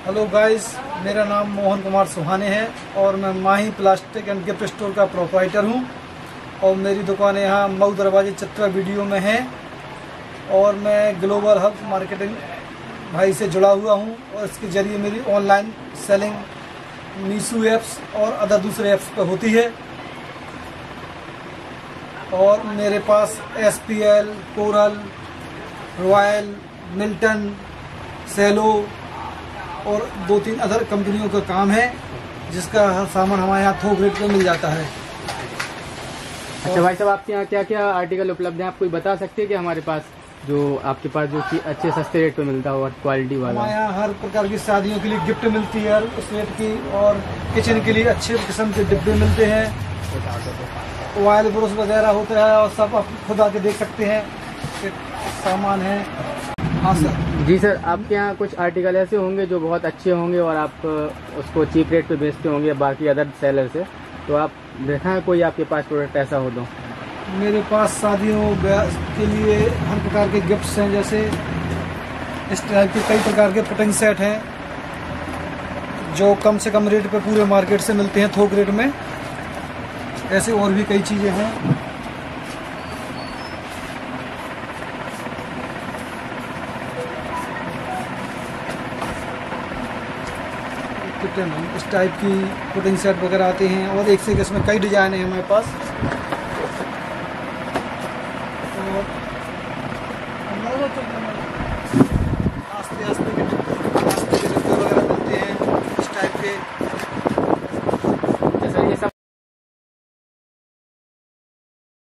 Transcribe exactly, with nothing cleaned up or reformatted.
Hello guys, मेरा नाम मोहन कुमार सुहाने है और मैं Mahi plastic and gift store का प्रोप्राइटर हूं और मेरी दुकान यहाँ मऊ दरवाजे चित्रा वीडियो में है और मैं ग्लोबल हब मार्केटिंग भाई से जुड़ा हुआ हूं और इसके ज़रिए मेरी ऑनलाइन सेलिंग मीशो ऐप्स और अदर दूसरे ऐप्स पर होती है। और मेरे पास S P L, Coral, Royal, Milton, Cello और दो तीन अदर कंपनियों का काम है जिसका हर सामान हमारे यहाँ थोक रेट पे मिल जाता है। अच्छा भाई साहब, आपके यहाँ क्या क्या आर्टिकल उपलब्ध हैं? आप कोई बता सकते हैं कि हमारे पास जो आपके पास जो कि अच्छे सस्ते रेट पे मिलता हो और क्वालिटी वाला? हमारे यहाँ हर प्रकार की शादियों के लिए गिफ्ट मिलती है उस रेट की, और किचन के लिए अच्छे किस्म के डिब्बे मिलते हैं, ऑयल ब्रश वगैरह होता है और सब आप खुद आके देख सकते हैं कि सामान है। हाँ सर। जी सर, आपके यहाँ कुछ आर्टिकल ऐसे होंगे जो बहुत अच्छे होंगे और आप उसको चीप रेट पे बेचते होंगे बाकी अदर सेलर से, तो आप देखा है कोई आपके पास प्रोडक्ट ऐसा हो तो? मेरे पास शादियों के लिए हर प्रकार के गिफ्ट्स हैं, जैसे इस टाइप के कई प्रकार के कटिंग सेट हैं जो कम से कम रेट पे पूरे मार्केट से मिलते हैं थोक रेट में। ऐसे और भी कई चीज़ें हैं। इस टाइप की कटिंग सेट वगैरह आते हैं और एक से एक इसमें कई डिजाइन हैं हमारे पास। और आस्ते आस्ते